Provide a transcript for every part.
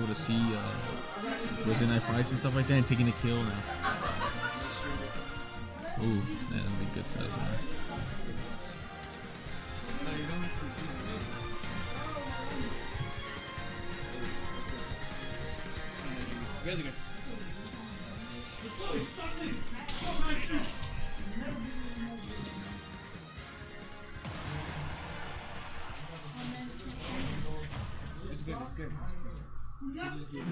to see Wednesday night fights and stuff like that and taking a kill now. Ooh, that'll be good stuff, man. It's good, it's good. You just did it.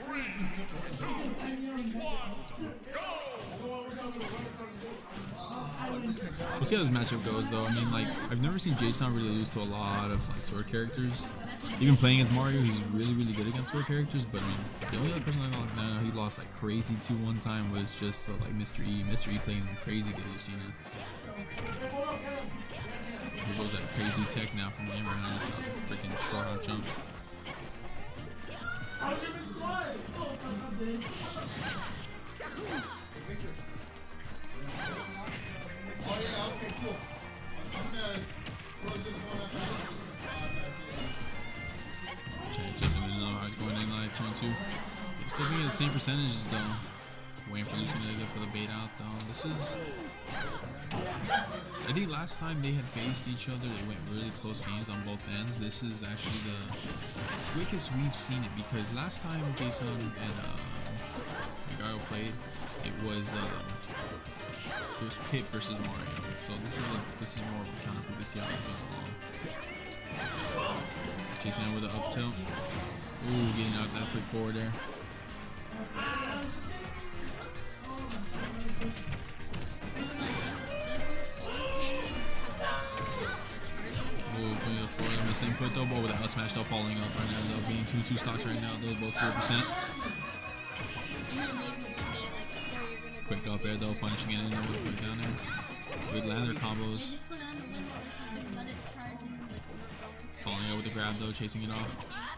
We'll see how this matchup goes, though. I mean, like, I've never seen Jsan really lose to a lot of like sword characters. Even playing as Mario, he's really good against sword characters. But I mean, the only other person I know he lost like crazy to one time was just like Mr. E. Mr. E playing crazy good Lucina. Here goes that crazy tech now from him, and just freaking short hop jumps. Just going in like 2 and 2. Still being the same percentages though. Waiting for Lucina to go for the bait out though. This is. I think last time they had faced each other, they went really close games on both ends. This is actually the quickest we've seen it because last time Jsan and GaYo played, it was Pit versus Mario. So this is more of a counter quick to see how it goes along. Jsan with an up tilt. Ooh, getting out that quick forward there. Miss input though, but with that smash though falling up right now, though being 2 stocks right now, those both 0%. Quick up air though, punishing it in there, quick down there. Good lander combos. Falling out with the grab though, chasing it off.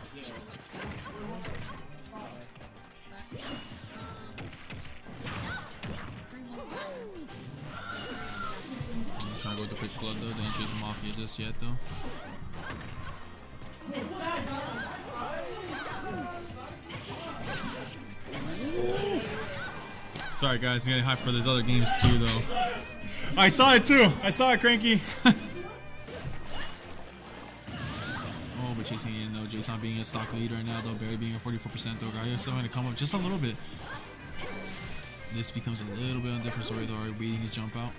Trying to go with the quick flood though, didn't chase him off here just yet though. Sorry guys, I'm getting hyped for these other games too though. I saw it too! I saw it, Cranky! Oh, but chasing in though, Jsan being a stock lead right now though, Barry being a 44% though, GaYo still going to come up just a little bit. This becomes a little bit of a different story though, already waiting his jump out.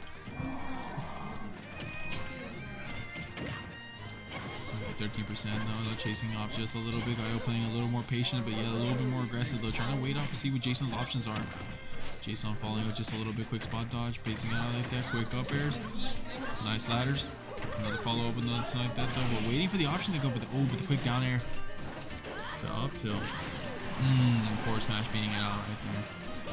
13% though, chasing off just a little bit. GaYo playing a little more patient, but yeah, a little bit more aggressive though. Trying to wait off to see what Jsan's options are. Jsan falling with just a little bit quick spot dodge, pacing out like that, quick up airs, nice ladders. Another follow up with nothing like that though, but waiting for the option to go with the quick down air to up tilt. And forward smash beating it out right there.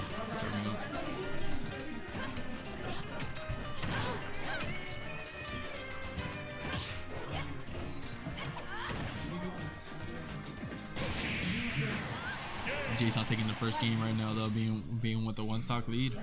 Jsan taking the first game right now though, being with the 1 stock lead.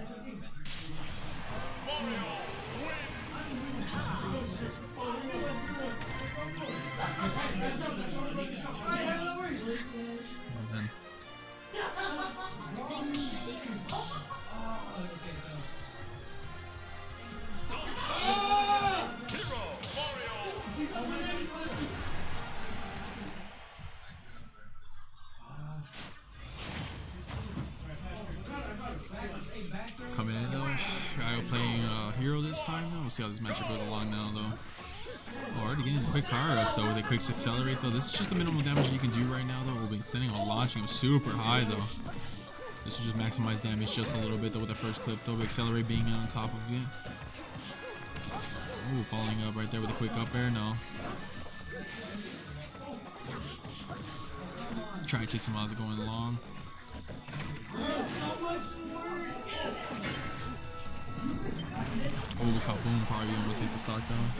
Coming in though, GaYo playing hero this time though. We'll see how this matchup goes along now though. Oh, already getting quick power ups though with a quick accelerate though. This is just the minimum damage you can do right now though. We'll be sending on launching him super high though. This will just maximize damage just a little bit though with the first clip though. Accelerate being on top of it. Ooh, falling up right there with a quick up air. No. Try to chase him as going along. Oh, kaboom, probably almost hit the stock down.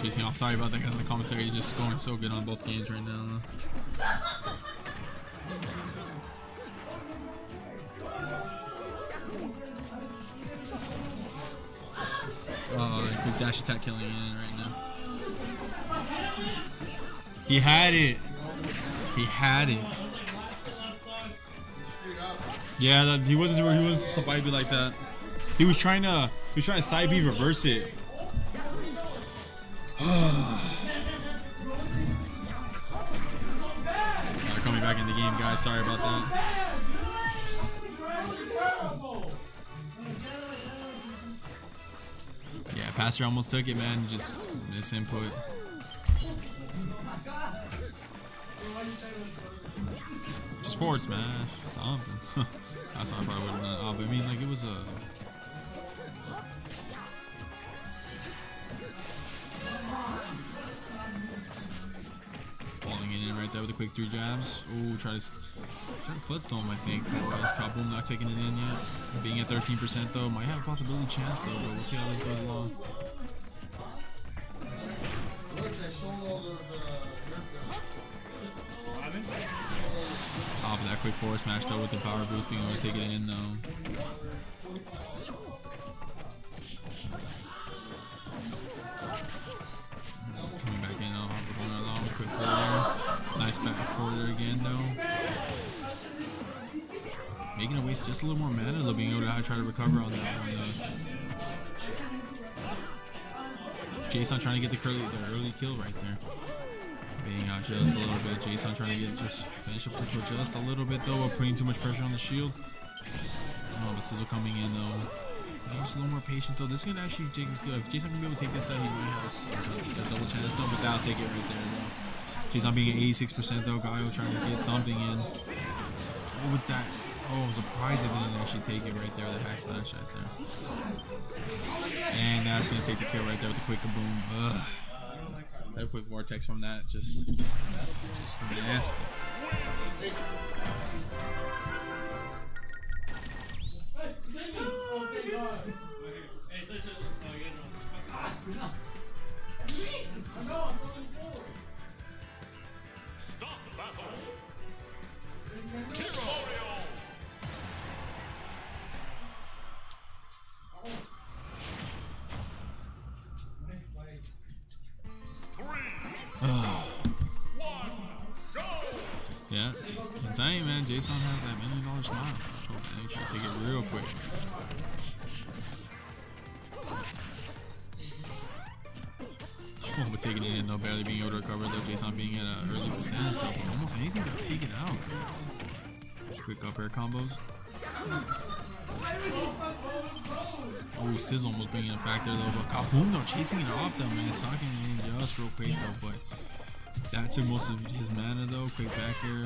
chasing off. Sorry about that guy in the commentary. He's just going so good on both games right now. Oh, quick dash attack killing it in right now. He had it. He had it. Yeah, he wasn't where he was supposed to be like that. He was trying to side B reverse it. Coming back in the game, guys. Sorry about that. Yeah, Pastor almost took it, man. Just miss input. Just forward smash, something. That's what I probably would have done. Oh, but I mean, like, it was a. Falling in right there with a quick 3 jabs. Oh, try to footstomp, I think. Otherwise, Kaboom not taking it in yet. Being at 13% though, might have a possibility chance though, but we'll see how this goes along. Off of that quick forward smash though with the power boost, being able to take it in though. Coming back in though, going along, quick forward. Nice back forward again though. Making it waste just a little more mana though, being able to try to recover on that one. Jsan trying to get the early kill right there. Being out just a little bit. Jsan trying to get finish up for just a little bit though, putting too much pressure on the shield. Oh, the sizzle coming in though. Just a little more patient though. This can actually take if Jsan can be able to take this out, he might have a double chance though, but that'll take it right there though. Jsan being at 86% though, GaYo trying to get something in. Oh, with that. Oh, I'm surprised they didn't actually take it right there, the hack slash right there. And that's gonna take the kill right there with the quick kaboom. Ugh. That quick vortex from that just nasty. Yeah, I'm telling you, man, Jsan has that $1 million smile. They try to take it real quick. Oh, but taking it in though, barely being able to recover though. Jsan being at an early percentage though, but almost anything got taken out. Quick up air combos. Oh, Sizzle almost bringing a factor though, but Kaboom though chasing it off though, man, socking it in just real quick though, but that took most of his mana though. Quick back air.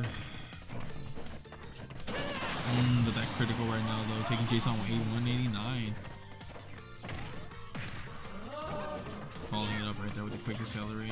But that critical right now though, taking Jsan 189. Following it up right there with the quick accelerate.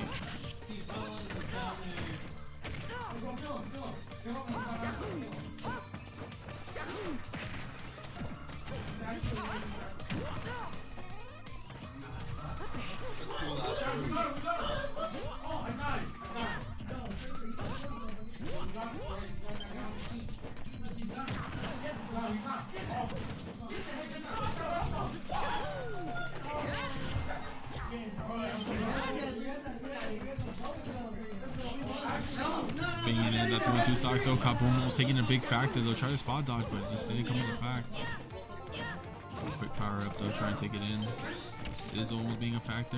Being in that 3-2 stock though, Kaboom was taking a big factor though, try to spot dodge, but it just didn't come into fact. Quick power up though, trying to take it in. Sizzle was being a factor.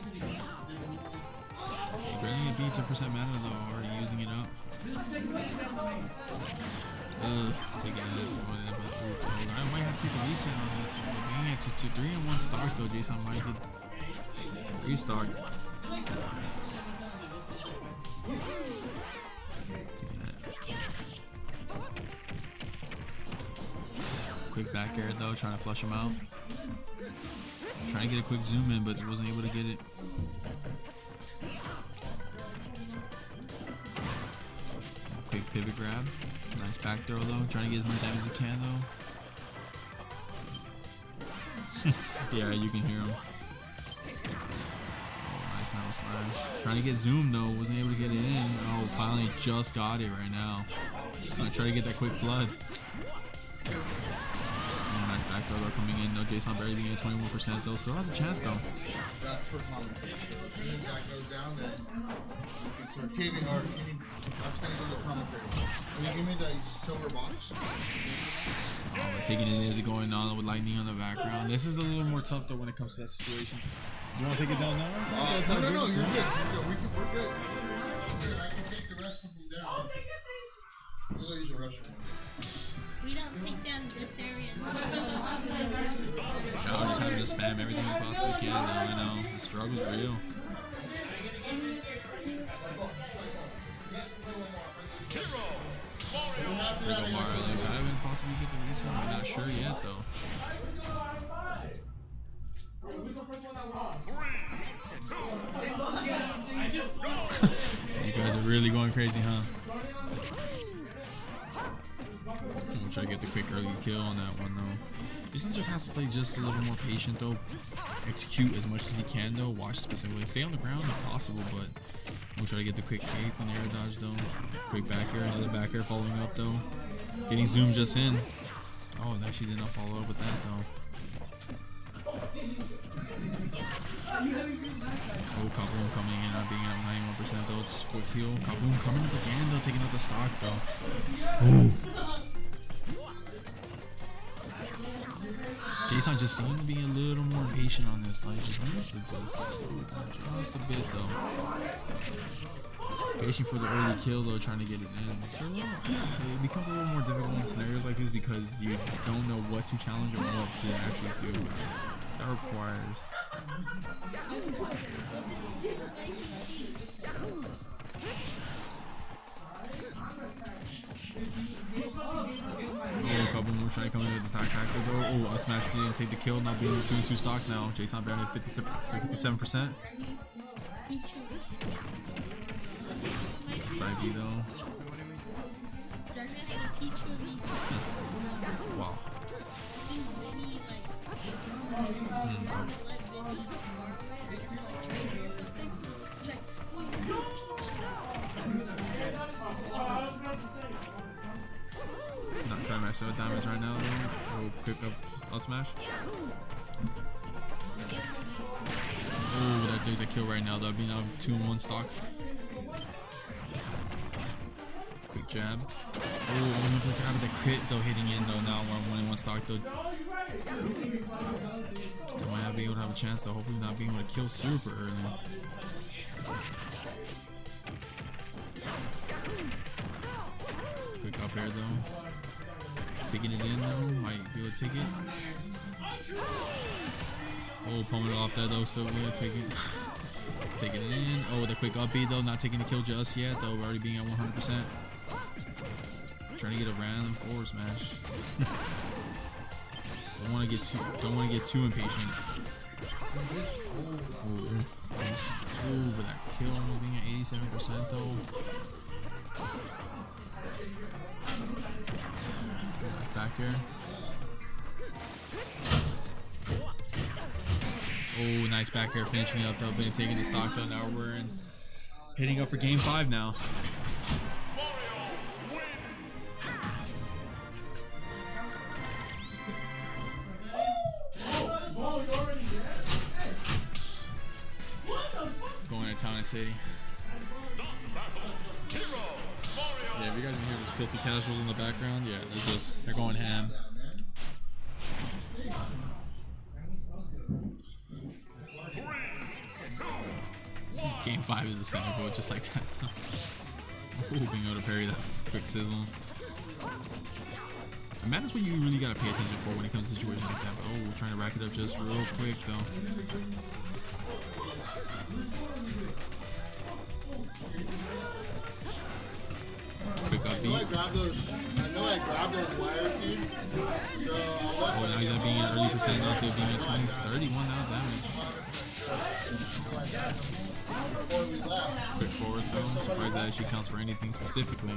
Barely at being 10% mana though, already using it up. Take it in, going in, but oof though. I might have to take the reset on that, so being at 3-1 stock though, Jsan might get restock. Quick back air though, trying to flush him out. Trying to get a quick zoom in, but wasn't able to get it. Quick pivot grab. Nice back throw though, trying to get as much damage as he can though. Yeah, you can hear him. Oh, nice mouse Slash. Trying to get zoom though, wasn't able to get it in. Oh, finally just got it right now. Gonna try to get that quick flood. Oh, nice back throw though coming in though. Jsan barely being at 21% though. Still has a chance though. That's for common. As soon as that goes down, then you can start taping or that's gonna go to commentary. Can you give me the silver box? Oh, we're taking it as it going on with lightning on the background. This is a little more tough though when it comes to that situation. Do you want to take it down now? No, you're good. We're good. I can take the rest of them down. We'll use the restroom. We don't take down this area until I'm just having to spam everything I possibly can now. I know. The struggle's real. I haven't possibly get the reset. I'm not sure yet though. You guys are really going crazy, huh? I'm gonna try to get the quick early kill on that one though. Jsan just has to play just a little more patient though. Execute as much as he can though. Watch specifically. Stay on the ground if possible, but we'll try to get the quick cape on the air dodge though. Quick back air, another back air following up though. Getting zoomed just in. Oh, and actually did not follow up with that though. Oh, Kaboom coming in, not being at 91% though. Just quick heal. Kaboom coming up again though, taking out the stock though. Ooh. Jsan just seemed to be a little more patient on this. Like, just needs to just slow it down just a bit though. Patient for the early kill though, trying to get it in. So it becomes a little more difficult in scenarios like this because you don't know what to challenge or what to actually do. That requires. Oh, a couple more trying to come in with the attack factor though. Oh, a smash didn't take the kill, not being with 2 and 2 stocks now. Jsan barely at 57%. Side B though. Wow. Not trying to max out damage right now though. Oh, pick up smash. Oh, that takes a kill right now. That'd be now 2 and 1 stock. Quick jab. Oh, I'm gonna grab the crit though, hitting in though. Now we're 1 and 1 stock though. Still might have be able to have a chance though. Hopefully not being able to kill super early. Quick up air though. Taking it in though. Might be able to take it. Oh, pulling it off there though. So we'll take it. Taking it in. Oh, the quick up B though. Not taking the kill just yet though. We're already being at 100%. Trying to get a random forward smash. Don't want to get too impatient. Oh, nice. Oh, but that kill only being at 87% though. Back here. Oh, nice back air, finishing it up though, been taking the stock though. Now we're hitting up for game 5 now. Going to Town and City. Yeah, if you guys can hear those filthy casuals in the background, yeah, they're going ham. Game 5 is the center vote, just like that. Ooh, being able to parry that quick sizzle. And that's what you really gotta pay attention for when it comes to situations like that. But, oh, trying to rack it up just real quick though. Quick up beat. I know I grabbed those wires, dude. So oh, now he's at being at early percent now to being at 20, 31 now damage. Quick forward though. I'm surprised that actually counts for anything specifically.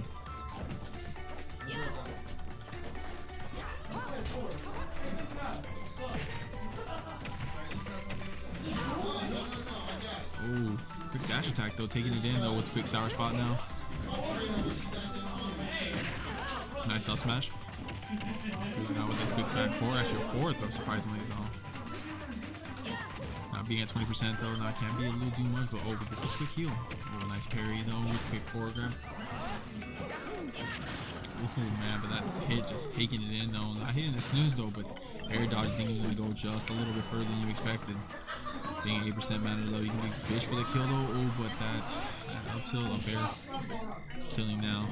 Oh, dash attack though, taking it in though with a quick sour spot now. Nice up smash. Moving out with a quick back four, actually a forward though, surprisingly though. Not being at 20% though, now can be a little too much, but oh, but this is a quick heal. Oh, nice parry though with a quick forward grab. Oh man, but that hit just taking it in though. Not hitting the snooze though, but air dodge, I think he was going to go just a little bit further than you expected. Being 8% mana though, you can big fish for the kill though. Oh, but that up tilt, up air, killing now.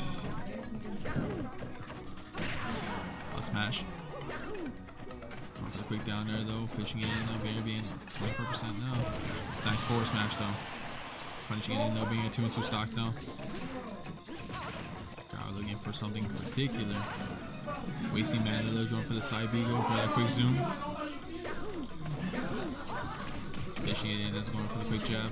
A smash. Just a quick down there though, fishing it in though, Bear being 24% now. Nice forward smash though. Punishing it in though, being a 2-2 stocks now. God, looking for something particular. Wasting mana though, going for the side B, going for that quick zoom. Fishing it in, that's going for the quick jab.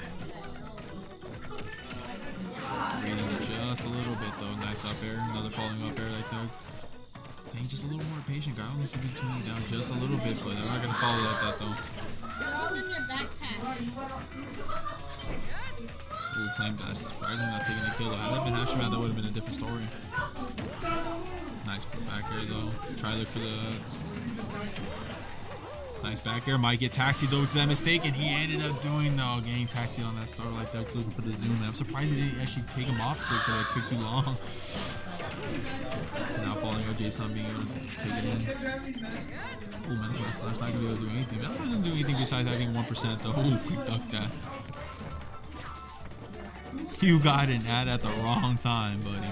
Waiting just a little bit though, nice up air, another falling up air like that. Dang, just a little more patient. GaYo needs to be tuning down just a little bit, but they're not gonna follow like that though. They're all in your backpack. Ooh, flame dash. Surprisingly not taking the kill though. Had that been half shot, that would have been a different story. Nice back air though. Try to look for the nice back air. Might get taxied though because of that mistake, and he ended up doing though, getting taxied on that start like that, looking for the zoom. And I'm surprised he didn't actually take him off quick because it took too long. Now falling out, Jsan being able to take it in. Oh man, the slash not gonna be able to do anything. That's why it doesn't do anything besides having 1% though. Oh, quick duck that. You got an ad at the wrong time, buddy.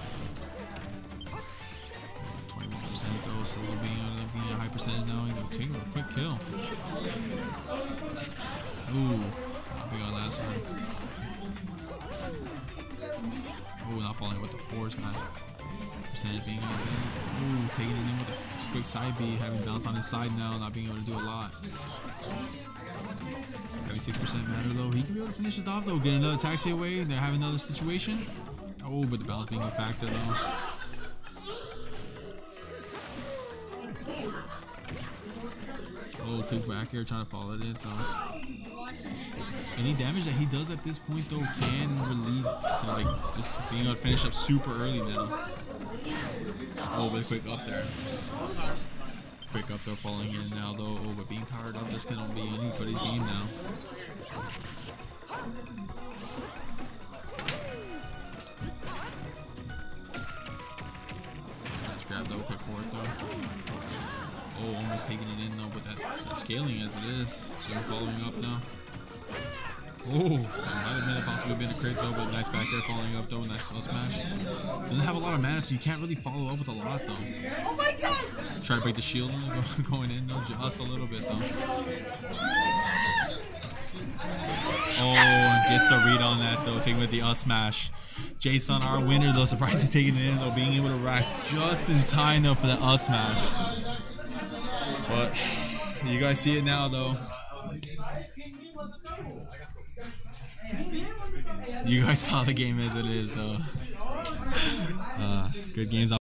21% though, Sizzle being a high percentage now. You go take a quick kill. Ooh, not big on that side. Oh, not falling with the force smash. Percentage being out there. Ooh, taking it in with a quick side B, having bounce on his side now, not being able to do a lot. 36% matter though. He can be able to finish this off though. Get another taxi away. They're having another situation. Oh, but the bounce being a factor though. Oh, quick back here trying to follow it though. Any damage that he does at this point though can relieve, so like just being able to finish up super early now. Oh, but quick up there. Quick up there, falling in now though. Oh, but being powered up, this cannot be anybody's game now. Nice grab though, quick forward though. Oh, almost taking it in though, but that scaling as it is. So we're following up now. Oh, that might have possibly been a crit though, but nice back air following up though, nice slow smash. Doesn't have a lot of mana, so you can't really follow up with a lot though. Oh my god! Try to break the shield going in though, just a little bit though. Oh, and gets the read on that though, taking with the up smash. Jsan, our winner though, surprisingly taking it in though, being able to rack just in time though for that up smash. But you guys see it now though. You guys saw the game as it is though. Good games.